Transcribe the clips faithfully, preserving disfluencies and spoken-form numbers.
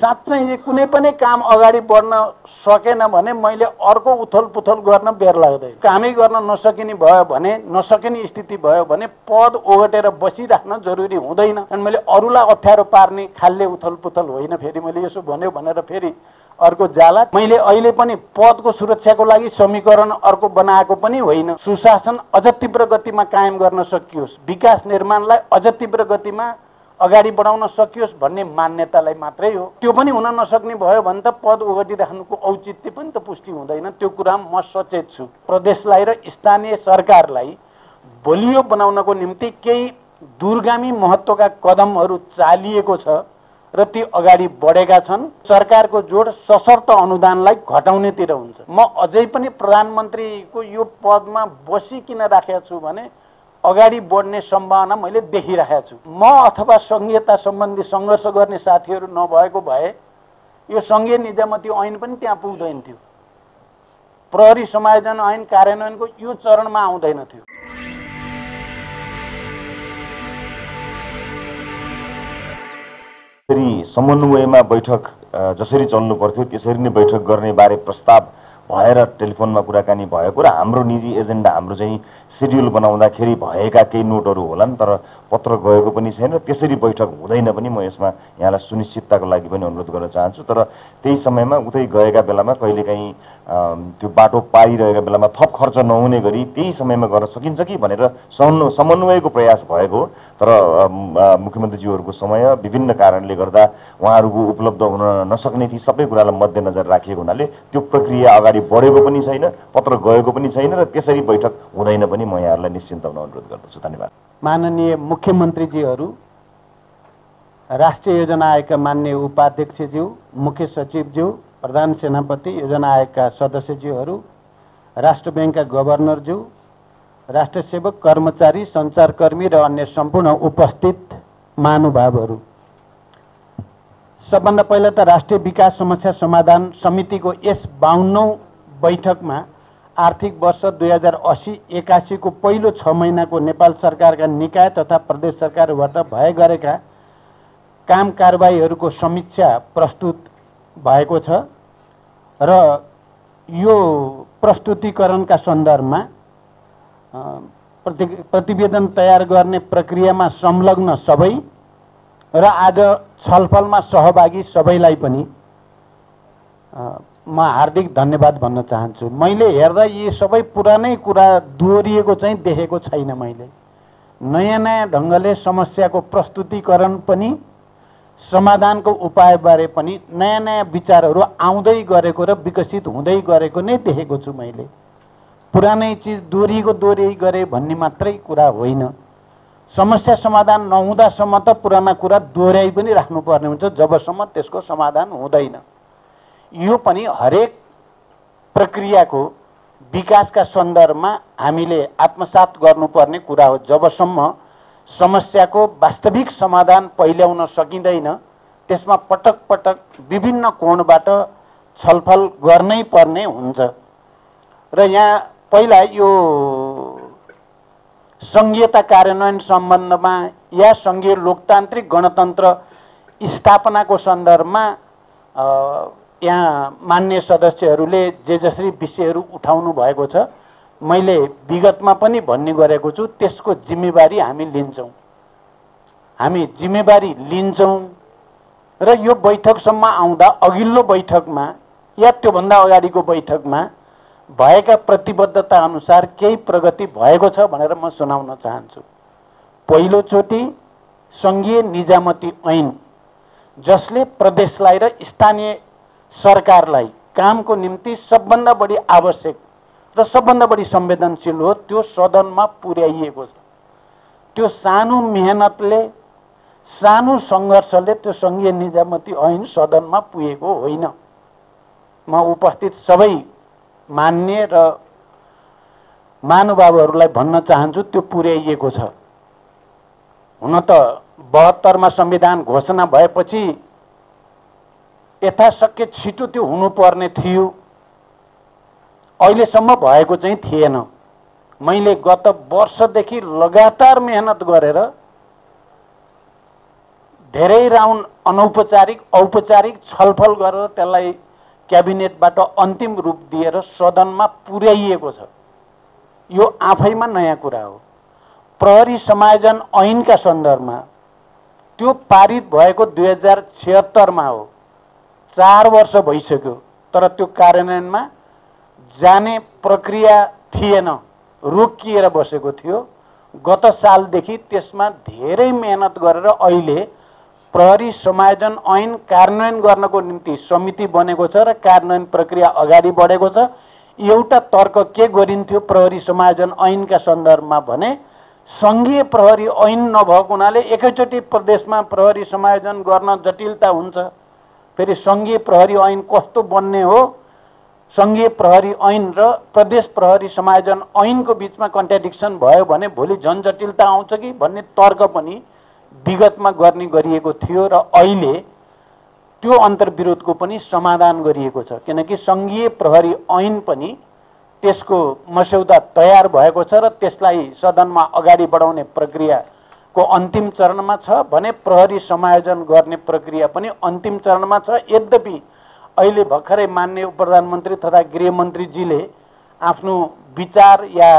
साँच्चै कुनै पनि काम अगाडि बढ्न सकेन भने मैले अर्को उथल पुथल गर्न बेर लाग्दैन। कामै गर्न नसकिने भयो भने नसकिने स्थिति भयो भने पद ओगटेर बसिराख्न जरुरी हुँदैन। अनि मैले अरूलाई अप्ठ्यारो पार्ने खालले उथल पुथल होइन। फेरि मैले यसो भन्यो भनेर फेरि अर्को जाला। मैले अहिले पनि पदको सुरक्षाको लागि समीकरण अर्को बनाएको पनि होइन। सुशासन अझ तीव्र गतिमा कायम गर्न सकियोस्, विकास निर्माणलाई अझ तीव्र गतिमा अगाडि बढाउन सकियोस् भन्ने मान्यतालाई मात्रै हो। त्यो पनि हुन नसक्ने भयो भने त पद ओगटिराख्नुको औचित्य पनि त पुष्टि हुँदैन। त्यो कुरा म सचेत छु। प्रदेशलाई र स्थानीय सरकारलाई बलियो बनाउनको निम्ति केही दूरगामी महत्त्वका कदमहरू चालिएको छ र ती अगाडि बढेका छन्। सरकारको जोड सशर्त अनुदानलाई घटाउनेतिर हुन्छ। म अझै पनि प्रधानमन्त्रीको यो पदमा बसिकिन राखेको छु भने अगाडि बढ्ने सम्भावना मैले देखिरहेको छु। म अथवा संघीयता सम्बन्धी सङ्घर्ष गर्ने साथीहरू नभएको भए यो संघीय निजामती ऐन पनि त्यहाँ पुग्दैन थियो। प्रहरी समायोजन ऐन कार्यान्वयनको यो चरणमा आउँदैन थियो। समन्वयमा बैठक जसरी चल्नु पर्थ्यो त्यसरी नै बैठक गर्ने बारे प्रस्ताव भएर टेलिफोनमा कुराकानी भएको र हाम्रो निजी एजेन्डा हाम्रो चाहिँ सेड्युल बनाउँदाखेरि भएका केही नोटहरू होलान्, तर पत्र गएको पनि छैन। त्यसरी बैठक हुँदैन पनि म यसमा यहाँलाई सुनिश्चितताको लागि पनि अनुरोध गर्न चाहन्छु। तर त्यही समयमा उतै गएका बेलामा कहिलेकाहीँ त्यो बाटो पारिरहेका बेलामा थप खर्च नहुने गरी त्यही समयमा गर्न सकिन्छ कि भनेर समन्वयको प्रयास भएको हो। तर मुख्यमन्त्रीज्यूहरूको समय विभिन्न कारणले गर्दा उहाँहरूको उपलब्ध हुन नसक्ने ती सबै कुरालाई मध्यनजर राखिएको हुनाले त्यो प्रक्रिया अगाडि बढेको पनि छैन, पत्र गएको पनि छैन र त्यसरी बैठक हुँदैन पनि म यहाँहरूलाई निश्चिन्त हुन अनुरोध गर्दछु। धन्यवाद। माननीय मुख्यमन्त्रीजीहरू, राष्ट्रिय योजना आयोगका माननीय उपाध्यक्षज्यू, मुख्य सचिवज्यू, प्रधान सेनापति, योजना आयोगका सदस्यज्यूहरू, राष्ट्र ब्याङ्कका गभर्नरज्यू, राष्ट्र सेवक, कर्मचारी, सञ्चारकर्मी र अन्य सम्पूर्ण उपस्थित महानुभावहरू, सबभन्दा पहिला त राष्ट्रिय विकास समस्या समाधान समितिको यस बाउन्नौं बैठकमा आर्थिक वर्ष दुई हजार अस्सी एकासी को पहिलो छ महिनाको नेपाल सरकारका निकाय तथा प्रदेश सरकारबाट भए गरेका काम कारबाहीहरूको समीक्षा प्रस्तुत भएको छ र यो प्रस्तुतिकरणका सन्दर्भमा प्रति प्रतिवेदन तयार गर्ने प्रक्रियामा संलग्न सबै र आज छलफलमा सहभागी सबैलाई पनि म हार्दिक धन्यवाद भन्न चाहन्छु। मैले हेर्दा यी सबै पुरानै कुरा दोहोरिएको चाहिँ देखेको छैन। मैले नयाँ नयाँ ढङ्गले समस्याको प्रस्तुतिकरण पनि समाधानको उपायबारे पनि नयाँ नयाँ विचारहरू आउँदै गरेको र विकसित हुँदै गरेको नै देखेको छु। मैले पुरानै चिज दोहोरिएको दोहोरिए गरे भन्ने मात्रै कुरा होइन। समस्या समाधान नहुँदासम्म त पुराना कुरा दोहोऱ्याइ पनि राख्नुपर्ने हुन्छ जबसम्म त्यसको समाधान हुँदैन। यो पनि हरेक प्रक्रियाको विकासका सन्दर्भमा हामीले आत्मसात गर्नुपर्ने कुरा हो। जबसम्म समस्याको वास्तविक समाधान पहिल्याउन सकिँदैन त्यसमा पटक पटक विभिन्न कोणबाट छलफल गर्नै पर्ने हुन्छ। र यहाँ पहिला यो संघीयता कार्यान्वयन सम्बन्धमा या संघीय लोकतान्त्रिक गणतन्त्र स्थापनाको सन्दर्भमा यहाँ मान्य सदस्यहरूले जे जसरी विषयहरू उठाउनु भएको छ, मैले विगतमा पनि भन्ने गरेको छु, त्यसको जिम्मेवारी हामी लिन्छौँ। हामी जिम्मेवारी लिन्छौँ र यो बैठकसम्म आउँदा अघिल्लो बैठकमा या त्योभन्दा अगाडिको बैठकमा भएका प्रतिबद्धता अनुसार केही प्रगति भएको छ भनेर म सुनाउन चाहन्छु। पहिलोचोटि संघीय निजामती ऐन जसले प्रदेशलाई र स्थानीय सरकारलाई कामको निम्ति सबभन्दा बढी आवश्यक र सबभन्दा बढी संवेदनशील हो, त्यो सदनमा पुर्याइएको छ। त्यो सानो मेहनतले, सानो सङ्घर्षले त्यो संघीय निजामती ऐन सदनमा पुगेको होइन। म उपस्थित सबै मान्य र महानुभावहरूलाई भन्न चाहन्छु त्यो पुर्याइएको छ। हुन त बहत्तरमा संविधान घोषणा भएपछि यथाशक्य छिटो त्यो हुनुपर्ने थियो, अहिलेसम्म भएको चाहिँ थिएन। मैले गत वर्षदेखि लगातार मेहनत गरेर धेरै राउन्ड अनौपचारिक औपचारिक छलफल गरेर त्यसलाई क्याबिनेटबाट अन्तिम रूप दिएर सदनमा पुर्याइएको छ। यो आफैमा नयाँ कुरा हो। प्रहरी समायोजन ऐनका सन्दर्भमा त्यो पारित भएको दुई हजार छिहत्तरमा हो, चार वर्ष भइसक्यो, तर त्यो कार्यान्वयनमा जाने प्रक्रिया थिएन, रोकिएर बसेको थियो। गत सालदेखि त्यसमा धेरै मेहनत गरेर अहिले प्रहरी समायोजन ऐन कार्यान्वयन गर्नको निम्ति समिति बनेको छ र कार्यान्वयन प्रक्रिया अगाडि बढेको छ। एउटा तर्क के गरिन्थ्यो प्रहरी समायोजन ऐनका सन्दर्भमा भने सङ्घीय प्रहरी ऐन नभएको हुनाले एकैचोटि प्रदेशमा प्रहरी समायोजन गर्न जटिलता हुन्छ। फेरि सङ्घीय प्रहरी ऐन कस्तो बन्ने हो, सङ्घीय प्रहरी ऐन र प्रदेश प्रहरी समायोजन ऐनको बिचमा कन्ट्राडिक्सन भयो भने भोलि झन् जटिलता आउँछ कि भन्ने तर्क पनि विगतमा गर्ने गरिएको थियो र अहिले त्यो अन्तर्विरोधको पनि समाधान गरिएको छ। किनकि सङ्घीय प्रहरी ऐन पनि त्यसको मस्यौदा तयार भएको छ र त्यसलाई सदनमा अगाडि बढाउने प्रक्रियाको अन्तिम चरणमा छ भने प्रहरी समायोजन गर्ने प्रक्रिया पनि अन्तिम चरणमा छ। यद्यपि अहिले भर्खरै माननीय प्रधानमन्त्री तथा गृहमन्त्रीजीले आफ्नो विचार या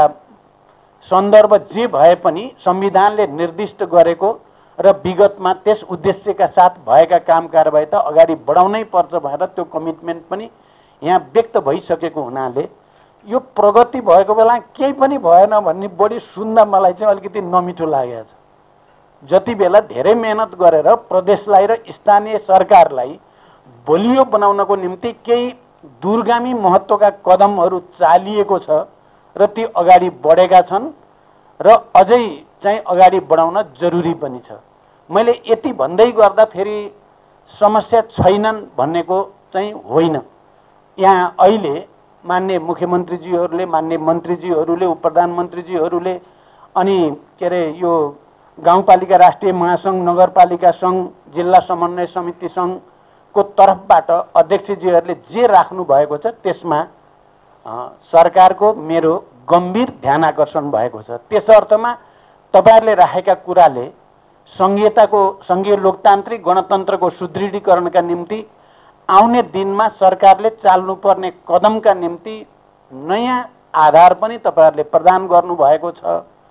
सन्दर्भ जे भए पनि संविधानले निर्दिष्ट गरेको र विगतमा त्यस उद्देश्यका साथ भएका काम कारबाही त अगाडि बढाउनै पर्छ भनेर त्यो कमिटमेन्ट पनि यहाँ व्यक्त भइसकेको हुनाले यो प्रगति भएको बेला केही पनि भएन भन्ने बढी सुन्दा मलाई चाहिँ अलिकति नमिठो लागेको छ। जति बेला धेरै मेहनत गरेर प्रदेशलाई र स्थानीय सरकारलाई बलियो बनाउनको निम्ति केही दूरगामी महत्त्वका कदमहरू चालिएको छ र ती अगाडि बढेका छन् र अझै चाहिँ अगाडि बढाउन जरुरी पनि छ। मैले यति भन्दै गर्दा फेरि समस्या छैनन् भन्नेको चाहिँ होइन। यहाँ अहिले मान्य मुख्यमन्त्रीजीहरूले, मान्य मन्त्रीजीहरूले, उप प्रधानमन्त्रीजीहरूले अनि के अरे यो गाउँपालिका राष्ट्रिय महासङ्घ, नगरपालिका सङ्घ, जिल्ला समन्वय समिति सङ्घको तर्फबाट अध्यक्षजीहरूले जे राख्नु भएको छ त्यसमा सरकारको मेरो गम्भीर ध्यान आकर्षण भएको छ। त्यस अर्थमा तपाईहरुले राखेका कुराले संघीयताको, संघीय लोकतान्त्रिक गणतन्त्रको सुदृढीकरणका निम्ति आउने दिनमा सरकारले चाल्नुपर्ने कदमका निम्ति नयाँ आधार पनि तपाईहरुले प्रदान गर्नु भएको छ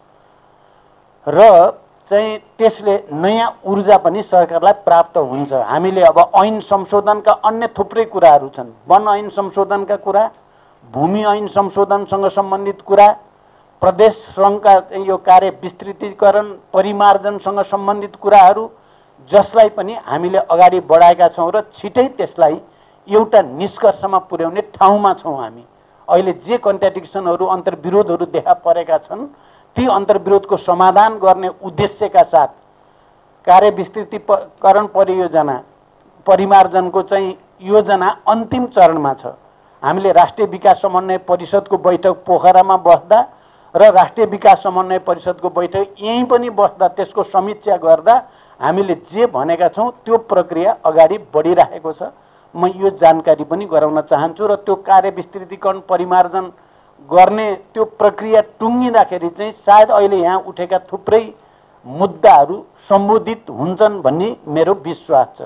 र चाहिँ त्यसले नयाँ ऊर्जा पनि सरकारलाई प्राप्त हुन्छ। हामीले अब ऐन संशोधनका अन्य थुप्रै कुराहरू छन्। वन ऐन संशोधनका कुरा, भूमि ऐन संशोधनसँग सम्बन्धित कुरा, प्रदेश सङ्घका यो कार्य विस्तृतीकरण परिमार्जनसँग सम्बन्धित कुराहरू जसलाई पनि हामीले अगाडि बढाएका छौँ र छिटै त्यसलाई एउटा निष्कर्षमा पुर्याउने ठाउँमा छौँ। हामी अहिले जे कन्ट्राडिक्सनहरू, अन्तर्विरोधहरू देखा परेका छन् ती अन्तर्विरोधको समाधान गर्ने उद्देश्यका साथ कार्य विस्तृतीकरण परियोजना परिमार्जनको चाहिँ योजना अन्तिम चरणमा छ। हामीले राष्ट्रिय विकास समन्वय परिषदको बैठक पोखरामा बस्दा र राष्ट्रिय विकास समन्वय परिषदको बैठक यहीँ पनि बस्दा त्यसको समीक्षा गर्दा हामीले जे भनेका छौँ त्यो प्रक्रिया अगाडि बढिरहेको छ। म यो जानकारी पनि गराउन चाहन्छु र त्यो कार्य विस्तृतीकरण परिमार्जन गर्ने त्यो प्रक्रिया टुङ्गिँदाखेरि चाहिँ सायद अहिले यहाँ उठेका थुप्रै मुद्दाहरू सम्बोधित हुन्छन् भन्ने मेरो विश्वास छ।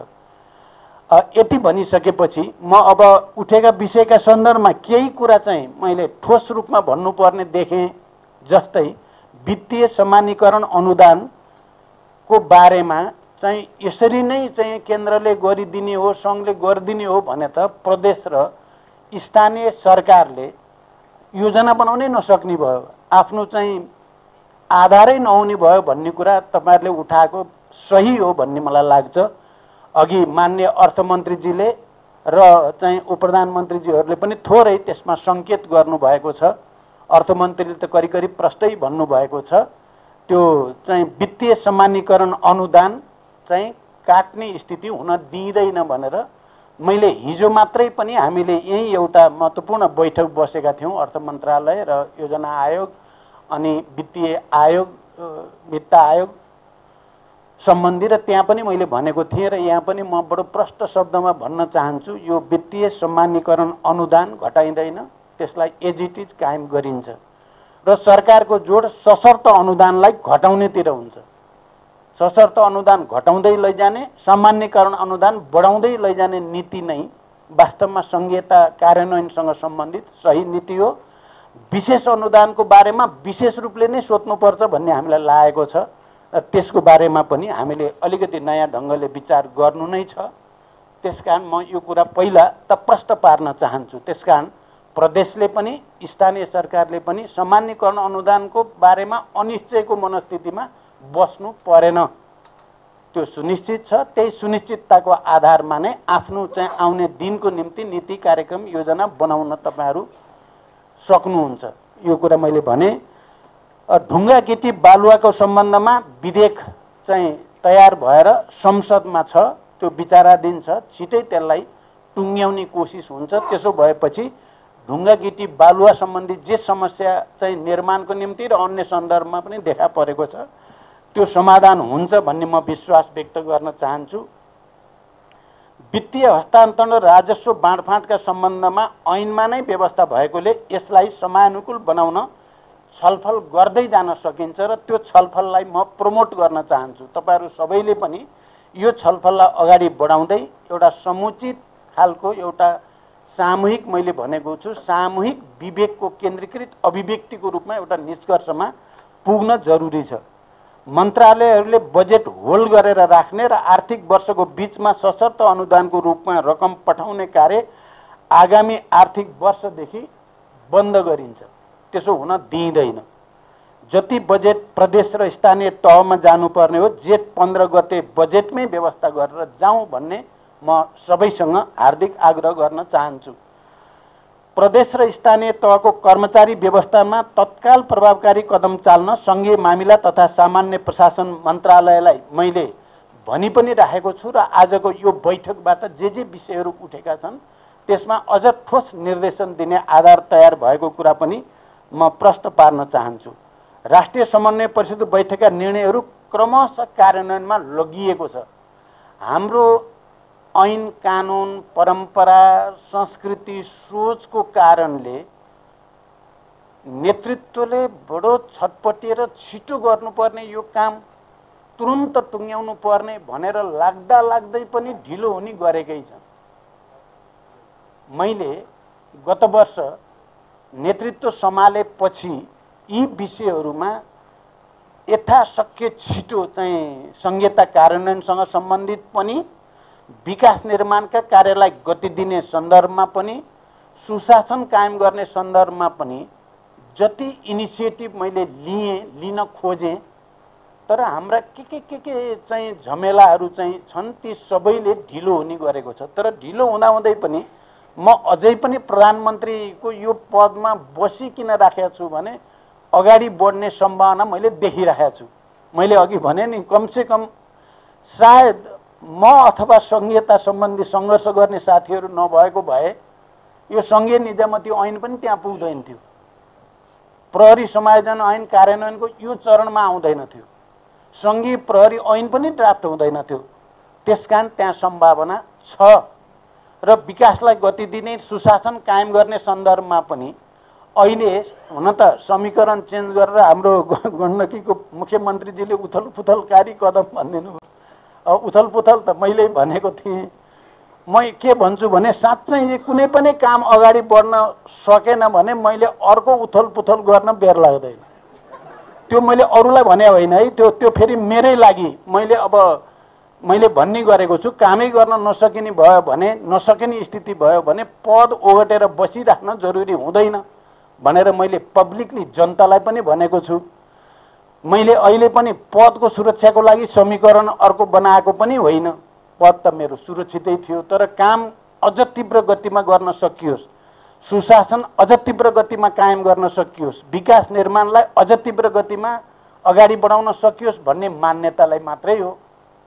यति भनिसकेपछि म अब उठेका विषयका सन्दर्भमा केही कुरा चाहिँ मैले ठोस रूपमा भन्नुपर्ने देखेँ। जस्तै वित्तीय समानीकरण अनुदानको बारेमा चाहिँ यसरी नै चाहिँ केन्द्रले गरिदिने हो, सङ्घले गरिदिने हो भने त प्रदेश र स्थानीय सरकारले योजना बनाउनै नसक्ने भयो, आफ्नो चाहिँ आधारै नहुने भयो भन्ने कुरा तपाईहरुले उठाएको सही हो भन्ने मलाई लाग्छ। अघि मान्य अर्थमन्त्रीजीले र चाहिँ उप प्रधानमन्त्रीजीहरूले पनि थोरै त्यसमा सङ्केत गर्नुभएको छ। अर्थमन्त्रीले त करिब करिब प्रष्टै भन्नुभएको छ त्यो चाहिँ वित्तीय समानीकरण अनुदान चाहिँ काट्ने स्थिति हुन दिँदैन भनेर। मैले हिजो मात्रै पनि हामीले यही एउटा महत्त्वपूर्ण बैठक बसेका थियौँ, अर्थ मन्त्रालय र योजना आयोग अनि वित्तीय आयोग, वित्त आयोग सम्बन्धी, र त्यहाँ पनि मैले भनेको थिएँ र यहाँ पनि म बडो प्रष्ट शब्दमा भन्न चाहन्छु, यो वित्तीय समानीकरण अनुदान घटाइँदैन, त्यसलाई एज इट इज कायम गरिन्छ र सरकारको जोड सशर्त अनुदानलाई घटाउनेतिर हुन्छ। सशर्त अनुदान घटाउँदै लैजाने, सामान्यकरण अनुदान बढाउँदै लैजाने नीति नै वास्तवमा संघीयता कार्यान्वयनसँग सम्बन्धित सही नीति हो। विशेष अनुदानको बारेमा विशेष रूपले नै सोध्नुपर्छ भन्ने हामीलाई लागेको छ। त्यसको बारेमा पनि हामीले अलिकति नयाँ ढङ्गले विचार गर्नु नै छ। त्यसकारण म यो कुरा पहिला त प्रश्न पार्न चाहन्छु। त्यसकारण प्रदेशले पनि स्थानीय सरकारले पनि सामान्यकरण अनुदानको बारेमा अनिश्चयको मनस्थितिमा बस्नु परेन, त्यो सुनिश्चित छ। त्यही सुनिश्चितताको आधारमा नै आफ्नो चाहिँ आउने दिनको निम्ति नीति कार्यक्रम योजना बनाउन तपाईहरू सक्नुहुन्छ। यो कुरा मैले भने। ढुङ्गा गिटी बालुवाको सम्बन्धमा विधेयक चाहिँ तयार भएर संसदमा छ, त्यो विचाराधीन छ। छिटै त्यसलाई टुङ्ग्याउने कोसिस हुन्छ। त्यसो भएपछि ढुङ्गा गिटी बालुवा सम्बन्धी जे समस्या चाहिँ निर्माणको निम्ति र अन्य सन्दर्भमा पनि देखा परेको छ त्यो समाधान हुन्छ भन्ने म विश्वास व्यक्त गर्न चाहन्छु। वित्तीय हस्तान्तरण र राजस्व बाँडफाँडका सम्बन्धमा ऐनमा नै व्यवस्था भएकोले यसलाई समयानुकूल बनाउन छलफल गर्दै जान सकिन्छ र त्यो छलफललाई म प्रमोट गर्न चाहन्छु। तपाईहरू सबैले पनि यो छलफललाई अगाडि बढाउँदै एउटा समुचित खालको एउटा सामूहिक, मैले भनेको छु सामूहिक विवेकको केन्द्रीकृत अभिव्यक्तिको रूपमा एउटा निष्कर्षमा पुग्न जरुरी छ। मन्त्रालयहरूले बजेट होल्ड गरेर राख्ने र आर्थिक वर्षको बीचमा सशर्त अनुदानको रूपमा रकम पठाउने कार्य आगामी आर्थिक वर्षदेखि बन्द गरिन्छ। त्यसो हुन दिइँदैन। जति बजेट प्रदेश र स्थानीय तहमा जानुपर्ने हो जेठ पन्ध्र गते बजेटमै व्यवस्था गरेर जाउँ भन्ने म सबैसँग हार्दिक आग्रह गर्न चाहन्छु। प्रदेश र स्थानीय तहको कर्मचारी व्यवस्थामा तत्काल प्रभावकारी कदम चाल्न सङ्घीय मामिला तथा सामान्य प्रशासन मन्त्रालयलाई मैले भनि पनि राखेको छु र आजको यो बैठकबाट जे जे विषयहरू उठेका छन् त्यसमा अझ ठोस निर्देशन दिने आधार तयार भएको कुरा पनि म प्रश्न पार्न चाहन्छु। राष्ट्रिय समन्वय परिषद बैठकका निर्णयहरू क्रमशः कार्यान्वयनमा लगिएको छ। हाम्रो ऐन कानुन परम्परा संस्कृति सोचको कारणले नेतृत्वले बडो छटपटिएर छिटो गर्नुपर्ने यो काम तुरुन्त टुङ्ग्याउनु पर्ने भनेर लाग्दा लाग्दै पनि ढिलो हुने गरेकै छ। मैले गत वर्ष नेतृत्व सम्हालेपछि यी विषयहरूमा यथाशक्य छिटो चाहिँ संहिता कार्यान्वयनसँग सम्बन्धित पनि विकास निर्माणका कार्यलाई गति दिने सन्दर्भमा पनि सुशासन कायम गर्ने सन्दर्भमा पनि जति इनिसिएटिभ मैले लिएँ लिन खोजेँ तर हाम्रा के के के के चाहिँ झमेलाहरू चाहिँ छन् ती सबैले ढिलो हुने गरेको छ। तर ढिलो हुँदा हुँदै पनि म अझै पनि प्रधानमन्त्रीको यो पदमा बसिकिन राखेको छु भने अगाडि बढ्ने सम्भावना मैले देखिरहेको छु। मैले अघि भने नि कमसे कम सायद म अथवा संघीयता सम्बन्धी सङ्घर्ष गर्ने साथीहरू नभएको भए यो सङ्घीय निजामती ऐन पनि त्यहाँ पुग्दैन थियो। प्रहरी समायोजन ऐन कार्यान्वयनको यो चरणमा आउँदैन थियो। सङ्घीय प्रहरी ऐन पनि ड्राफ्ट हुँदैन थियो। त्यसकारण त्यहाँ सम्भावना छ र विकासलाई गति दिने सुशासन कायम गर्ने सन्दर्भमा पनि अहिले हुन त समीकरण चेन्ज गरेर हाम्रो गण्डकीको मुख्यमन्त्रीजीले उथल पुथलकारी कदम भनिदिनु भयो। उथल पुथल त मैले भनेको थिएँ। म के भन्छु भने साँच्चै कुनै पनि काम अगाडि बढ्न सकेन भने मैले अर्को उथल पुथल गर्न बेर लाग्दैन। त्यो मैले अरूलाई भने होइन है, त्यो त्यो फेरि मेरै लागि मैले अब मैले भन्ने गरेको छु। कामै गर्न नसकिने भयो भने नसकिने स्थिति भयो भने पद ओगटेर बसिराख्न जरुरी हुँदैन भनेर मैले पब्लिकली जनतालाई पनि भनेको छु। मैले अहिले पनि पदको सुरक्षाको लागि समीकरण अर्को बनाएको पनि होइन। पद त मेरो सुरक्षितै थियो तर काम अझ तीव्र गतिमा गर्न सकियोस्, सुशासन अझ तीव्र गतिमा कायम गर्न सकियोस्, विकास निर्माणलाई अझ तीव्र गतिमा अगाडि बढाउन सकियोस् भन्ने मान्यतालाई मात्रै हो।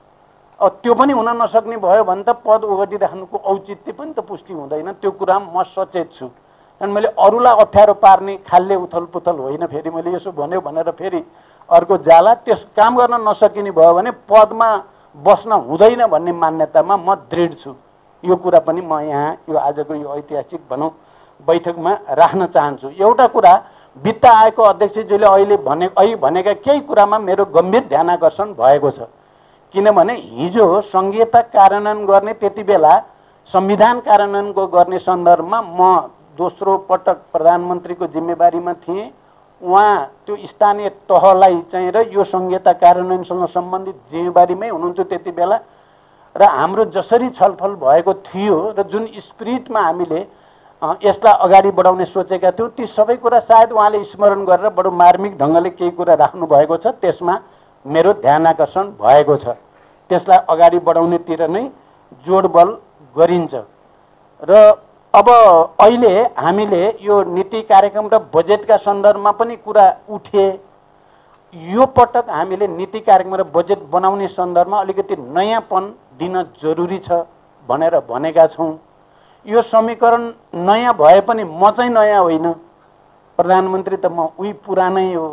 अब त्यो पनि हुन नसक्ने भयो भने त पद ओगटिराख्नुको औचित्य पनि त पुष्टि हुँदैन। त्यो कुरा म सचेत छु। अनि मैले अरूलाई अप्ठ्यारो पार्ने खालले उथल पुथल होइन। फेरि मैले यसो भन्यो भनेर फेरि अर्को जाला त्यस काम गर्न नसकिने भयो भने पदमा बस्न हुँदैन भन्ने मान्यतामा म दृढ छु। यो कुरा पनि म यहाँ यो आजको यो ऐतिहासिक भनौँ बैठकमा राख्न चाहन्छु। एउटा कुरा वित्त आयोगको अध्यक्षज्यूले अहिले भने अहिले भनेका केही कुरामा मेरो गम्भीर ध्यानाकर्षण भएको छ। किनभने हिजो संघीयता कार्यान्वयन गर्ने त्यति बेला संविधान कार्यान्वयनको गर्ने सन्दर्भमा म दोस्रो पटक प्रधानमन्त्रीको जिम्मेवारीमा थिएँ। उहाँ त्यो स्थानीय तहलाई चाहिँ र यो संघीयता कार्यान्वयनसँग सम्बन्धित जिम्मेवारीमै हुनुहुन्थ्यो त्यति बेला र हाम्रो जसरी छलफल भएको थियो र जुन स्पिरिटमा हामीले यसलाई अगाडि बढाउने सोचेका थियौँ ती सबै कुरा सायद उहाँले स्मरण गरेर बडो मार्मिक ढङ्गले केही कुरा राख्नु भएको छ। त्यसमा मेरो ध्यान आकर्षण भएको छ। त्यसलाई अगाडि बढाउनेतिर नै जोडबल गरिन्छ। र अब अहिले हामीले यो नीति कार्यक्रम र बजेटका सन्दर्भमा पनि कुरा उठे। यो पटक हामीले नीति कार्यक्रम र बजेट बनाउने सन्दर्भमा अलिकति नयाँपन दिन जरुरी छ भनेर भनेका छौँ। यो समीकरण नयाँ भए पनि म चाहिँ नयाँ होइन, प्रधानमन्त्री त म उही पुरानै हो।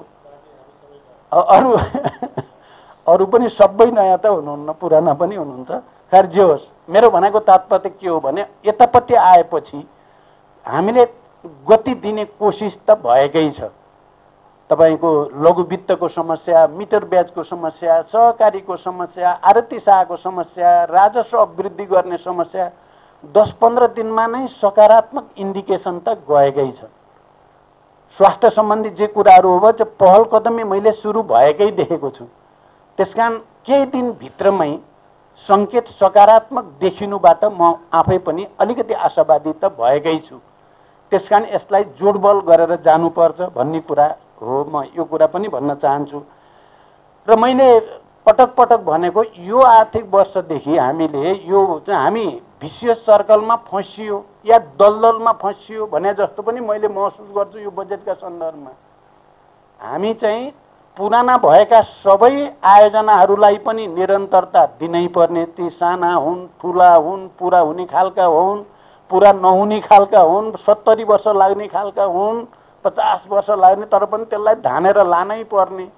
अरू अरू पनि सबै नयाँ त हुनुहुन्न, पुराना पनि हुनुहुन्छ। खैर जे होस्, मेरो भनेको तात्पर्य के हो भने यतापट्टि आएपछि हामीले गति दिने कोसिस त भएकै छ। तपाईको लघु वित्तको समस्या, मिटर ब्याजको समस्या, सहकारीको समस्या, आरती शाहको समस्या, राजस्व अभिवृद्धि गर्ने समस्या दस पन्ध्र दिनमा नै सकारात्मक इन्डिकेसन त गएकै छ। स्वास्थ्य सम्बन्धी जे कुराहरू हो त्यो पहल कदमी मैले सुरु भएकै देखेको छु। त्यसकारण केही दिनभित्रमै सङ्केत सकारात्मक देखिनुबाट म आफै पनि अलिकति आशावादी त भएकै छु। त्यसकारण यसलाई जोडबल गरेर जानुपर्छ भन्ने कुरा हो। म यो कुरा पनि भन्न चाहन्छु। र मैले पटक पटक भनेको यो आर्थिक वर्षदेखि हामीले यो चाहिँ हामी भिसियस सर्कलमा फँसियो या दलदलमा फँसियो भने जस्तो पनि मैले महसुस गर्छु। यो बजेटका सन्दर्भमा हामी चाहिँ पुराना भएका सबै आयोजनाहरूलाई पनि निरन्तरता दिनै पर्ने, ती साना हुन्, ठुला हुन्, पुरा हुने खालका हुन्, पुरा नहुने खालका हुन्, सत्तरी वर्ष लाग्ने खालका हुन्, पचास वर्ष लाग्ने, तर पनि त्यसलाई धानेर लानै पर्ने।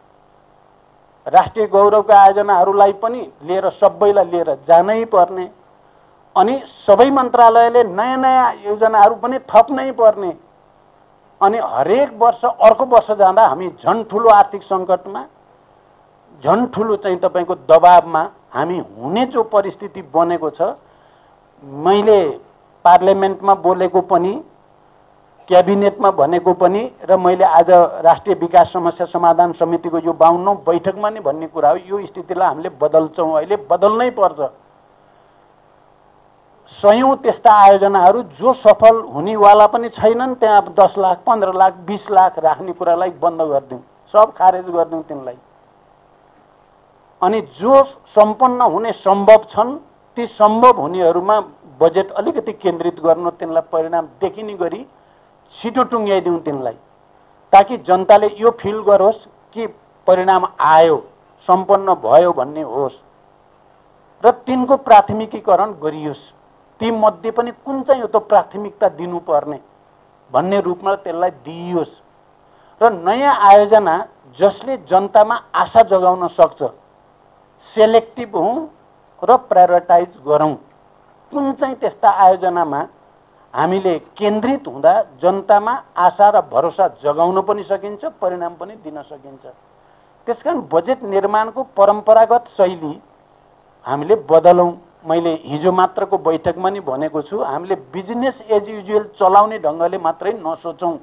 राष्ट्रिय गौरवका आयोजनाहरूलाई पनि लिएर सबैलाई लिएर जानै पर्ने। अनि सबै मन्त्रालयले नयाँ नयाँ योजनाहरू पनि थप्नै पर्ने। अनि हरेक वर्ष अर्को वर्ष जाँदा हामी झन् ठुलो आर्थिक सङ्कटमा, झन् ठुलो चाहिँ तपाईँको दबावमा हामी हुने जो परिस्थिति बनेको छ। मैले पार्लियामेन्टमा बोलेको पनि, क्याबिनेटमा भनेको पनि र मैले आज राष्ट्रिय विकास समस्या समाधान समितिको यो बाउन्नौ बैठकमा नै भन्ने कुरा हो। यो स्थितिलाई हामीले बदल्छौँ, अहिले बदल्नै पर्छ। सयौं त्यस्ता आयोजनाहरू जो सफल हुनेवाला पनि छैनन्, त्यहाँ दस लाख पन्ध्र लाख बिस लाख राख्ने कुरालाई बन्द गरिदिउँ, सब खारेज गरिदिउँ तिनलाई। अनि जो सम्पन्न हुने सम्भव छन् ती सम्भव हुनेहरूमा बजेट अलिकति केन्द्रित गर्नु, तिनलाई परिणाम देखिने गरी छिटो टुङ्ग्याइदिउँ तिनलाई, ताकि जनताले यो फिल गरोस् कि परिणाम आयो, सम्पन्न भयो भन्ने होस् र तिनको प्राथमिकीकरण गरियोस्। ती मध्ये पनि कुन चाहिँ हो त प्राथमिकता दिनुपर्ने भन्ने रूपमा त्यसलाई दिइयोस्। र नयाँ आयोजना जसले जनतामा आशा जगाउन सक्छ, सेलेक्टिभ हौँ र प्रायोरिटाइज गरौँ। कुन चाहिँ त्यस्ता आयोजनामा हामीले केन्द्रित हुँदा जनतामा आशा र भरोसा जगाउन पनि सकिन्छ, परिणाम पनि दिन सकिन्छ। त्यसकारण बजेट निर्माणको परम्परागत शैली हामीले बदलौँ। मैले हिजो मात्रको बैठकमा नि भनेको छु, हामीले बिजनेस एज युजुअल चलाउने ढङ्गले मात्रै नसोचौँ।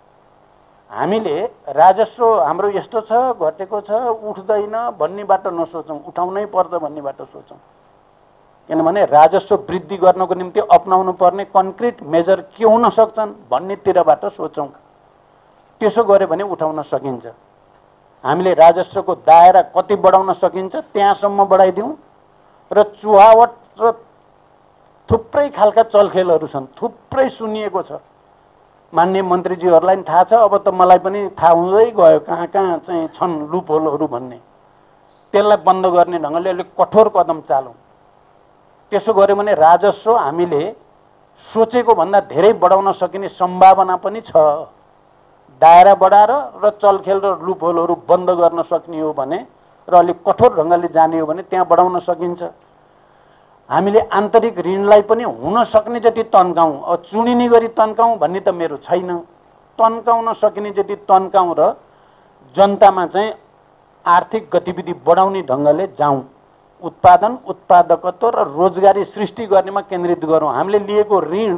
हामीले राजस्व हाम्रो यस्तो छ, घटेको छ, उठ्दैन भन्नेबाट नसोचौँ, उठाउनै पर्छ भन्नेबाट सोचौँ। किनभने राजस्व वृद्धि गर्नको निम्ति अपनाउनु पर्ने कन्क्रिट मेजर के हुन सक्छन् भन्नेतिरबाट सोचौँ। त्यसो गऱ्यो भने उठाउन सकिन्छ। हामीले राजस्वको दायरा कति बढाउन सकिन्छ त्यहाँसम्म बढाइदिउँ। र चुहावट र थुप्रै खालका चलखेलहरू छन्, थुप्रै सुनिएको छ। माननीय मन्त्रीज्यूहरूलाई पनि थाहा छ, अब त मलाई पनि थाहा हुँदै गयो कहाँ कहाँ चाहिँ छन् लुपहोलहरू भन्ने। त्यसलाई बन्द गर्ने ढङ्गले अलिक कठोर कदम चालौँ। त्यसो गऱ्यो भने राजस्व हामीले सोचेको भन्दा धेरै बढाउन सकिने सम्भावना पनि छ। दायरा बढाएर र चलखेल र लुपहोलहरू बन्द गर्न सक्ने हो भने र अलिक कठोर ढङ्गले जाने हो भने त्यहाँ बढाउन सकिन्छ। हामीले आन्तरिक ऋणलाई पनि हुन सक्ने जति तन्काउँ, अब चुनिने गरी तन्काउँ भन्ने त मेरो छैन। तन्काउन सकिने जति तन्काउँ र जनतामा चाहिँ आर्थिक गतिविधि बढाउने ढङ्गले जाउँ। उत्पादन, उत्पादकत्व र रोजगारी सृष्टि गर्नेमा केन्द्रित गरौँ। हामीले लिएको ऋण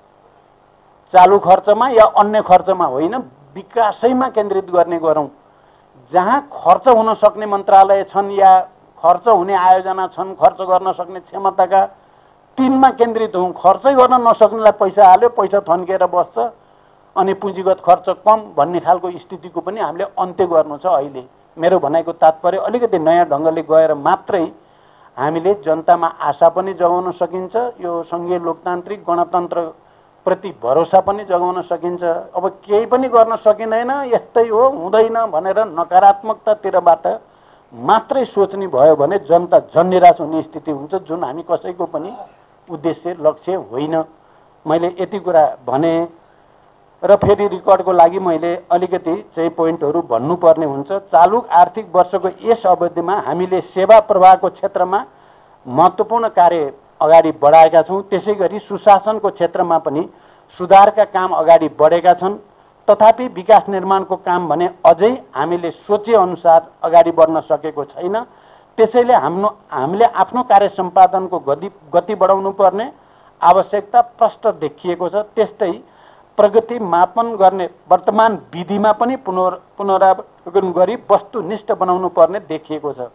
चालु खर्चमा या अन्य खर्चमा होइन, विकासैमा केन्द्रित गर्ने गरौँ। जहाँ खर्च हुन सक्ने मन्त्रालय छन् या खर्च हुने आयोजना छन्, खर्च गर्न सक्ने क्षमताका तिनमा केन्द्रित हौँ। खर्चै गर्न नसक्नेलाई पैसा हाल्यो, पैसा थन्किएर बस्छ अनि पुँजीगत खर्च कम भन्ने खालको स्थितिको पनि हामीले अन्त्य गर्नु छ। अहिले मेरो भनाइको तात्पर्य अलिकति नयाँ ढङ्गले गएर मात्रै हामीले जनतामा आशा पनि जगाउन सकिन्छ, यो सङ्घीय लोकतान्त्रिक गणतन्त्र प्रति भरोसा पनि जगाउन सकिन्छ। अब केही पनि गर्न सकिँदैन, यस्तै हो, हुँदैन भनेर नकारात्मकतातिरबाट मात्रै सोच्ने भयो भने जनता झन् निराश हुने स्थिति हुन्छ, जुन हामी कसैको पनि उद्देश्य लक्ष्य होइन। मैले यति कुरा भने र फेरि रेकर्डको लागि मैले अलिकति चाहिँ पोइन्टहरू भन्नुपर्ने हुन्छ। चालु आर्थिक वर्षको यस अवधिमा हामीले सेवा प्रवाहको क्षेत्रमा महत्त्वपूर्ण कार्य अगाडि बढाएका छौँ। त्यसै गरी सुशासनको क्षेत्रमा पनि सुधारका काम अगाडि बढेका छन्। तथापि विकास निर्माणको काम भने अझै हामीले सोचे अनुसार अगाडि बढ्न सकेको छैन। त्यसैले हाम्रो हामीले आफ्नो कार्य सम्पादनको गति गति बढाउनु पर्ने आवश्यकता प्रष्ट देखिएको छ। त्यस्तै प्रगति मापन गर्ने वर्तमान विधिमा पनि पुनर् पुनरावलोकन गरी वस्तुनिष्ठ बनाउनु पर्ने देखिएको छ।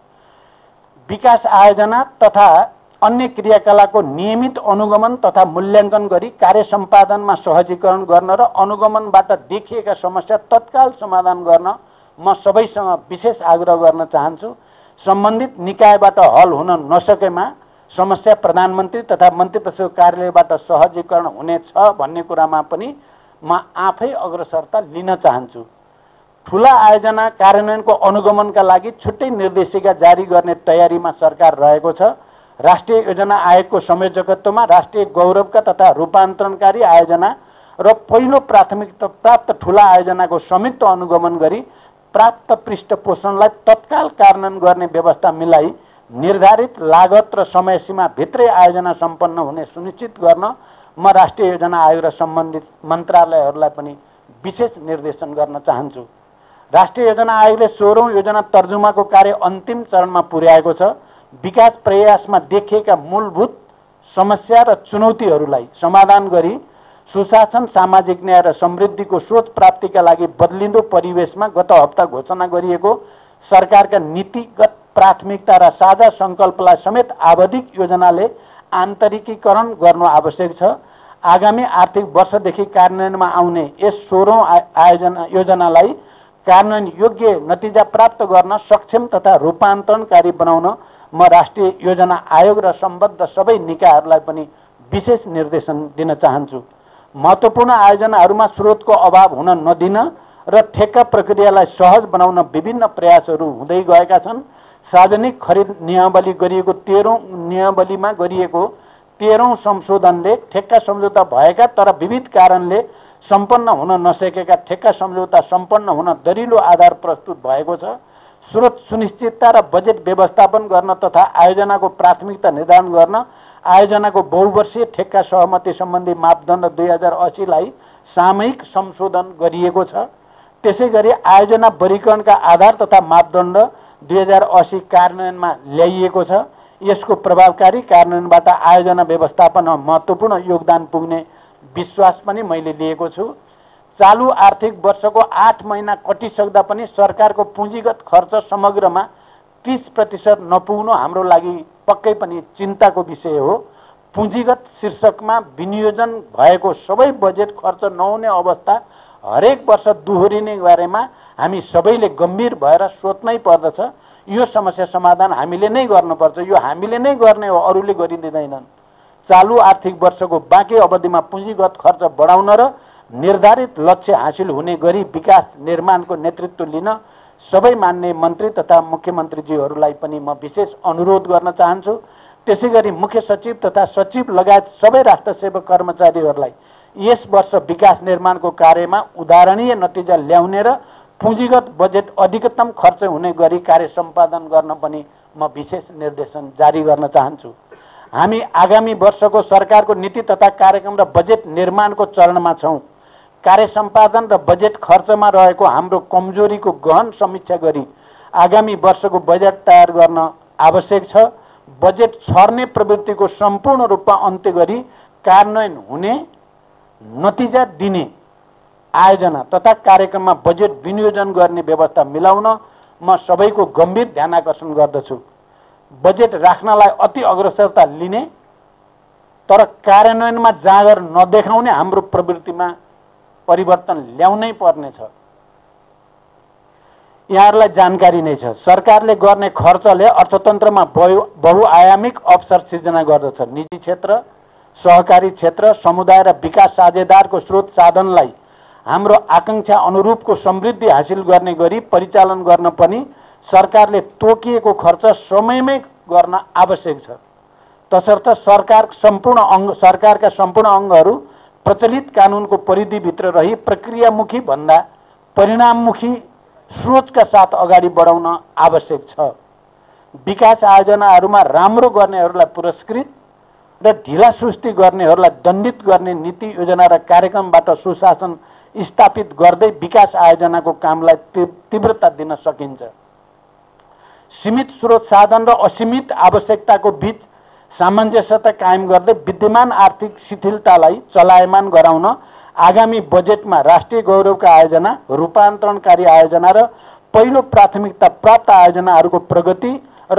विकास आयोजना तथा अन्य क्रियाकलापको नियमित अनुगमन तथा मूल्याङ्कन गरी कार्य सम्पादनमा सहजीकरण गर्न र अनुगमनबाट देखिएका समस्या तत्काल समाधान गर्न म सबैसँग विशेष आग्रह गर्न चाहन्छु। सम्बन्धित निकायबाट हल हुन नसकेमा समस्या प्रधानमन्त्री तथा मन्त्री परिषदको कार्यालयबाट सहजीकरण हुनेछ भन्ने कुरामा पनि म आफै अग्रसरता लिन चाहन्छु। ठुला आयोजना कार्यान्वयनको अनुगमनका लागि छुट्टै निर्देशिका जारी गर्ने तयारीमा सरकार रहेको छ। राष्ट्रिय योजना आयोगको संयोजकत्वमा राष्ट्रिय गौरवका तथा रूपान्तरणकारी आयोजना र पहिलो प्राथमिकता प्राप्त ठुला आयोजनाको संयुक्त अनुगमन गरी प्राप्त पृष्ठपोषणलाई तत्काल कार्यान्वयन गर्ने व्यवस्था मिलाई निर्धारित लागत र समय सीमा भित्रै आयोजना सम्पन्न हुने सुनिश्चित गर्न म राष्ट्रिय योजना आयोग र सम्बन्धित मन्त्रालयहरूलाई पनि विशेष निर्देशन गर्न चाहन्छु। राष्ट्रिय योजना आयोगले सोह्रौं योजना तर्जुमाको कार्य अन्तिम चरणमा पुर्याएको छ। विकास प्रयासमा देखिएका मूलभूत समस्या र चुनौतीहरूलाई समाधान गरी सुशासन, सामाजिक न्याय र समृद्धिको सोच प्राप्तिका लागि बदलिँदो परिवेशमा गत हप्ता घोषणा गरिएको सरकारका नीतिगत प्राथमिकता र साझा सङ्कल्पलाई समेत आवधिक योजनाले आन्तरिकीकरण गर्नु आवश्यक छ। आगामी आर्थिक वर्षदेखि कार्यान्वयनमा आउने यस सोह्रौं आयोजना योजनालाई कार्यान्वयन योग्य नतिजा प्राप्त गर्न सक्षम तथा रूपान्तरणकारी बनाउन म राष्ट्रिय योजना आयोग र सम्बद्ध सबै निकायहरूलाई पनि विशेष निर्देशन दिन चाहन्छु। महत्त्वपूर्ण आयोजनाहरूमा स्रोतको अभाव हुन नदिन र ठेक्का प्रक्रियालाई सहज बनाउन विभिन्न प्रयासहरू हुँदै गएका छन्। सार्वजनिक खरिद नियमावली गरिएको तेह्रौं नियमावलीमा गरिएको तेह्रौं संशोधनले ठेक्का सम्झौता भएका तर विविध कारणले सम्पन्न हुन नसकेका ठेक्का सम्झौता सम्पन्न हुन दरिलो आधार प्रस्तुत भएको छ। स्रोत सुनिश्चितता र बजेट व्यवस्थापन गर्न तथा आयोजनाको प्राथमिकता निर्धारण गर्न आयोजनाको बहुवर्षीय ठेक्का सहमति सम्बन्धी मापदण्ड दुई हजार असीलाई सामयिक संशोधन गरिएको छ। त्यसै गरी आयोजना वर्गीकरणका आधार तथा मापदण्ड दुई हजार असी कार्यान्वयनमा ल्याइएको छ। यसको प्रभावकारी कार्यान्वयनबाट आयोजना व्यवस्थापनमा महत्त्वपूर्ण योगदान पुग्ने विश्वास पनि मैले लिएको छु। चालु आर्थिक वर्षको आठ महिना कटिसक्दा पनि सरकारको पुँजीगत खर्च समग्रमा तीस प्रतिशत नपुग्नु हाम्रो लागि पक्कै पनि चिन्ताको विषय हो। पुँजीगत शीर्षकमा विनियोजन भएको सबै बजेट खर्च नहुने अवस्था हरेक वर्ष दोहोरिने बारेमा हामी सबैले गम्भीर भएर सोच्नै पर्दछ। यो समस्या समाधान हामीले नै गर्नुपर्छ। यो हामीले नै गर्ने हो, अरूले गरिदिँदैनन्। चालु आर्थिक वर्षको बाँकी अवधिमा पुँजीगत खर्च बढाउन र निर्धारित लक्ष्य हासिल हुने गरी विकास निर्माणको नेतृत्व लिन सबै मान्य मन्त्री तथा मुख्यमन्त्रीज्यूहरूलाई पनि म विशेष अनुरोध गर्न चाहन्छु। त्यसै गरी मुख्य सचिव तथा सचिव लगायत सबै राष्ट्र सेवक कर्मचारीहरूलाई यस वर्ष विकास निर्माणको कार्यमा उदाहरणीय नतिजा ल्याउने र पुँजीगत बजेट अधिकतम खर्च हुने गरी कार्य सम्पादन गर्न पनि म विशेष निर्देशन जारी गर्न चाहन्छु। हामी आगामी वर्षको सरकारको नीति तथा कार्यक्रम र बजेट निर्माणको चरणमा छौँ। कार्य सम्पादन र बजेट खर्चमा रहेको हाम्रो कमजोरीको गहन समीक्षा गरी आगामी वर्षको बजेट तयार गर्न आवश्यक छ। बजेट छर्ने प्रवृत्तिको सम्पूर्ण रूपमा अन्त्य गरी कार्यान्वयन हुने नतिजा दिने आयोजना तथा कार्यक्रममा बजेट विनियोजन गर्ने व्यवस्था मिलाउन म सबैको गम्भीर ध्यान आकर्षण गर्दछु। बजेट राख्नलाई अति अग्रसरता लिने तर कार्यान्वयनमा जाँगर नदेखाउने हाम्रो प्रवृत्तिमा परिवर्तन ल्याउनै पर्नेछ। यहाँहरूलाई जानकारी नै छ, सरकारले गर्ने खर्चले अर्थतन्त्रमा बहुआयामिक अवसर सिर्जना गर्दछ। निजी क्षेत्र, सहकारी क्षेत्र, समुदाय र विकास साझेदारको स्रोत साधनलाई हाम्रो आकांक्षा अनुरूपको समृद्धि हासिल गर्ने गरी परिचालन गर्न पनि सरकारले तोकिएको खर्च समयमै गर्न आवश्यक छ। तसर्थ सरकार सम्पूर्ण अङ्ग सरकारका सम्पूर्ण अङ्गहरू प्रचलित कानुनको परिधिभित्र रही प्रक्रियामुखी भन्दा परिणाममुखी सोचका साथ अगाडि बढाउन आवश्यक छ। विकास आयोजनाहरूमा राम्रो गर्नेहरूलाई पुरस्कृत र ढिला सुस्ती गर्नेहरूलाई दण्डित गर्ने नीति योजना र कार्यक्रमबाट सुशासन स्थापित गर्दै विकास आयोजनाको कामलाई तीव्रता दिन सकिन्छ। सीमित स्रोत साधन र असीमित आवश्यकताको बीच सामञ्जस्यता कायम गर्दै विद्यमान आर्थिक शिथिलतालाई चलायमान गराउन आगामी बजेटमा राष्ट्रिय गौरवका आयोजना, रूपान्तरणकारी आयोजना र पहिलो प्राथमिकता प्राप्त आयोजनाहरूको प्रगति र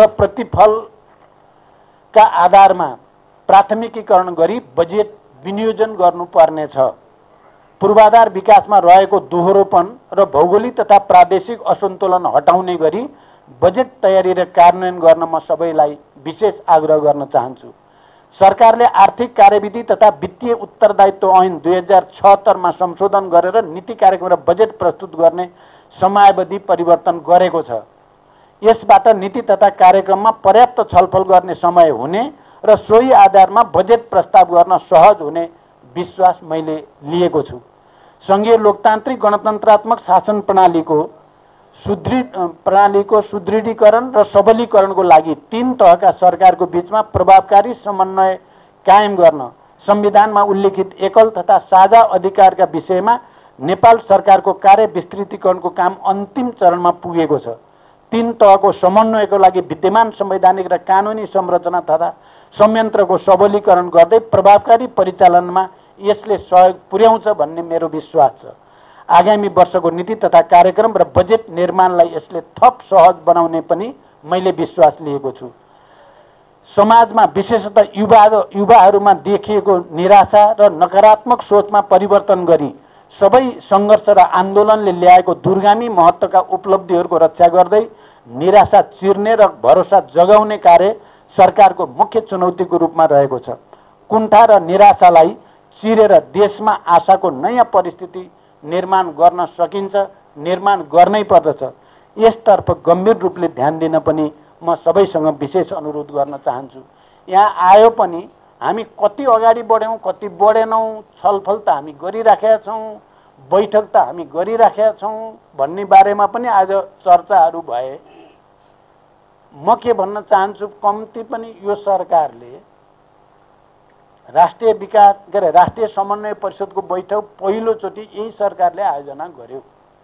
प्रतिफलका आधारमा प्राथमिकीकरण गरी बजेट विनियोजन गर्नुपर्नेछ। पूर्वाधार विकासमा रहेको दोहोरोपन र भौगोलिक तथा प्रादेशिक असन्तुलन हटाउने गरी बजेट तयारी र कार्यान्वयन गर्न म सबैलाई विशेष आग्रह गर्न चाहन्छु। सरकारले आर्थिक कार्यविधि तथा वित्तीय उत्तरदायित्व ऐन दुई हजार छहत्तरमा संशोधन गरेर नीति कार्यक्रम र बजेट प्रस्तुत गर्ने समयावधि परिवर्तन गरेको छ। यसबाट नीति तथा कार्यक्रममा पर्याप्त छलफल गर्ने समय हुने र सोही आधारमा बजेट प्रस्ताव गर्न सहज हुने विश्वास मैले लिएको छु। संघीय लोकतान्त्रिक गणतन्त्रात्मक शासन प्रणालीको सुदृढ प्रणालीको सुदृढीकरण र सबलीकरणको लागि तीन तहका सरकारको बीचमा प्रभावकारी समन्वय कायम गर्न संविधानमा उल्लेखित एकल तथा साझा अधिकारका विषयमा नेपाल सरकारको कार्य विस्तृतीकरणको काम अन्तिम चरणमा पुगेको छ। तीन तहको समन्वयको लागि विद्यमान संवैधानिक र कानुनी संरचना तथा संयन्त्रको सबलीकरण गर्दै प्रभावकारी परिचालनमा यसले सहयोग पुर्याउँछ भन्ने मेरो विश्वास छ। आगामी वर्षको नीति तथा कार्यक्रम र बजेट निर्माणलाई यसले थप सहज बनाउने पनि मैले विश्वास लिएको छु। समाजमा विशेषतः युवा युवाहरूमा देखिएको निराशा र नकारात्मक सोचमा परिवर्तन गरी सबै सङ्घर्ष र आन्दोलनले ल्याएको दूरगामी महत्त्वका उपलब्धिहरूको रक्षा गर्दै निराशा चिर्ने र भरोसा जगाउने कार्य सरकारको मुख्य चुनौतीको रूपमा रहेको छ। कुण्ठा र निराशालाई चिरेर देशमा आशाको नयाँ परिस्थिति निर्माण गर्न सकिन्छ, निर्माण गर्नै पर्दछ। यसतर्फ गम्भीर रूपले ध्यान दिन पनि म सबैसँग विशेष अनुरोध गर्न चाहन्छु। यहाँ आयो पनि हामी कति अगाडि बढ्यौँ, कति बढेनौँ, छलफल त हामी गरिराखेका छौँ, बैठक त हामी गरिराखेका छौँ भन्ने बारेमा पनि आज चर्चाहरू भए। म के भन्न चाहन्छु, कम्ती पनि यो सरकारले राष्ट्रिय विकास के अरे राष्ट्रिय समन्वय परिषदको बैठक पहिलोचोटि यही सरकारले आयोजना गर्यो।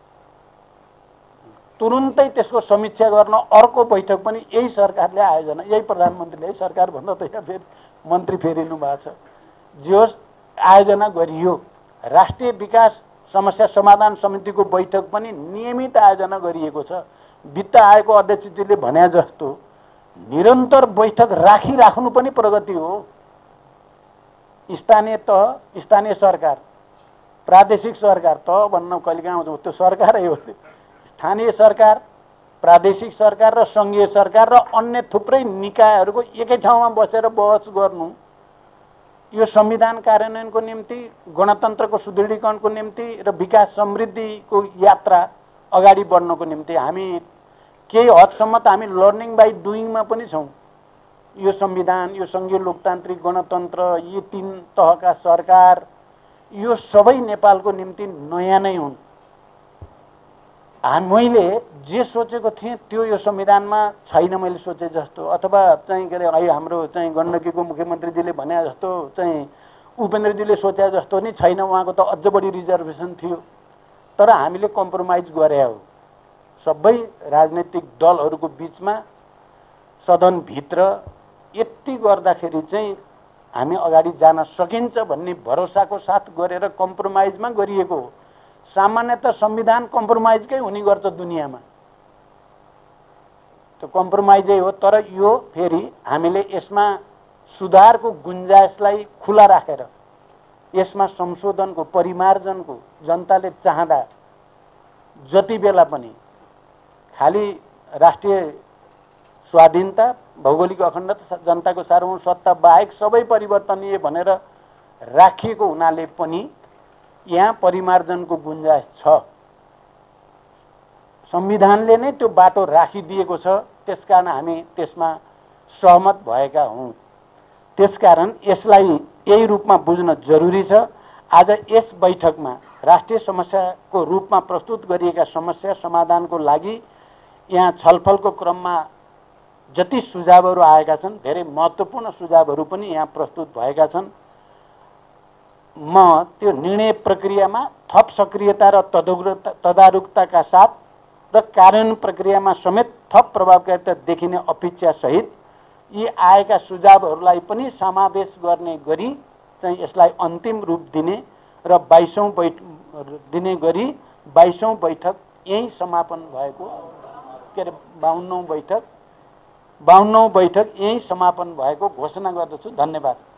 तुरुन्तै त्यसको समीक्षा गर्न अर्को बैठक पनि यही सरकारले आयोजना, यही प्रधानमन्त्रीले, सरकार भन्दा त यहाँ फेरि मन्त्री फेरिनु भएको छ, जो आयोजना गरियो। राष्ट्रिय विकास समस्या समाधान समितिको बैठक पनि नियमित आयोजना गरिएको छ। वित्त आयोगको अध्यक्षजीले भने जस्तो निरन्तर बैठक राखिराख्नु पनि प्रगति हो। स्थानीय तह, स्थानीय सरकार, प्रादेशिक सरकार, तह भन्न कहिलेकाहीँ आउँछ, त्यो सरकारै हो। स्थानीय सरकार, प्रादेशिक सरकार र सङ्घीय सरकार र अन्य थुप्रै निकायहरूको एकै ठाउँमा बसेर बहस गर्नु, यो संविधान कार्यान्वयनको निम्ति, गणतन्त्रको सुदृढीकरणको निम्ति र विकास समृद्धिको यात्रा अगाडि बढ्नको निम्ति हामी केही हदसम्म त हामी लर्निङ बाई डुइङमा पनि छौँ। यो संविधान, यो संघीय लोकतान्त्रिक गणतन्त्र, यी तीन तहका सरकार, यो सबै नेपालको निम्ति नयाँ नै हुन्। मैले जे सोचेको थिएँ त्यो यो संविधानमा छैन मैले सोचे जस्तो, अथवा चाहिँ के अरे अहिले हाम्रो चाहिँ गण्डकीको मुख्यमन्त्रीजीले भने जस्तो चाहिँ उपेन्द्रजीले सोचे जस्तो नि छैन, उहाँको त अझ बढी रिजर्भेसन थियो। तर हामीले कम्प्रोमाइज गरे हो। सबै राजनैतिक दलहरूको बिचमा, सदनभित्र यति गर्दाखेरि चाहिँ हामी अगाडि जान सकिन्छ भन्ने भरोसाको साथ गरेर कम्प्रोमाइजमा गरिएको हो। सामान्यतः संविधान कम्प्रोमाइजकै हुने गर्छ दुनियाँमा, त्यो कम्प्रोमाइजै हो। तर यो फेरि हामीले यसमा सुधारको गुन्जाइसलाई खुला राखेर यसमा संशोधनको परिमार्जनको जनताले चाहँदा जति बेला पनि खाली राष्ट्रिय स्वाधीनता, भौगोलिक अखण्डता, जनताको सार्वभौम सत्ता बाहेक सबै परिवर्तनीय भनेर राखिएको हुनाले पनि यहाँ परिमार्जनको गुन्जाइस छ। संविधानले नै त्यो बाटो राखिदिएको छ, त्यसकारण हामी त्यसमा सहमत भएका हौँ। त्यसकारण यसलाई यही रूपमा बुझ्न जरुरी छ। आज यस बैठकमा राष्ट्रिय समस्याको रूपमा प्रस्तुत गरिएका समस्या समाधानको लागि यहाँ छलफलको क्रममा जति सुझावहरू आएका छन्, धेरै महत्त्वपूर्ण सुझावहरू पनि यहाँ प्रस्तुत भएका छन्। म त्यो निर्णय प्रक्रियामा थप सक्रियता र तदारुकताका साथ र कार्यान्वयन प्रक्रियामा समेत थप प्रभावकारिता देखिने अपेक्षा सहित यी आएका सुझावहरूलाई पनि समावेश गर्ने गरी चाहिँ यसलाई अन्तिम रूप दिने र बाइसौँ बैठ दिने गरी बाइसौँ बैठक यही समापन भएको के अरे बाउन्नौँ बैठक बाउन्नौँ बैठक यही समापन भएको घोषणा गर्दछु। धन्यवाद।